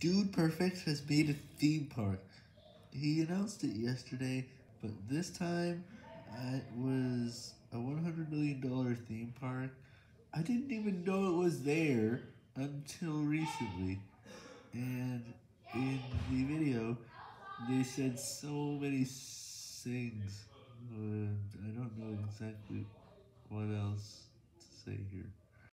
Dude Perfect has made a theme park. He announced it yesterday, but this time it was a $100 million theme park. I didn't even know it was there until recently. And in the video, they said so many things, and I don't know exactly what else to say here.